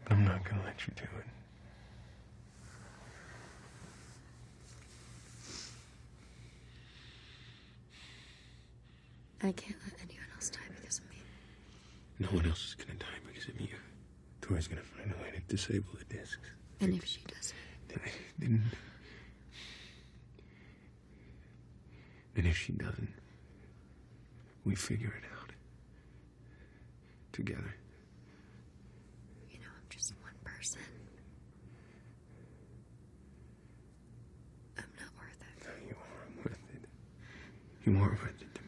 I'm not gonna let you do it. I can't let anyone else die because of me. No one else is gonna die because of you. Tori's gonna find a way to disable the discs. And if she doesn't? Then if she doesn't, we figure it out. Together. You know, I'm just one person. I'm not worth it. No, you are worth it. You are worth it to me.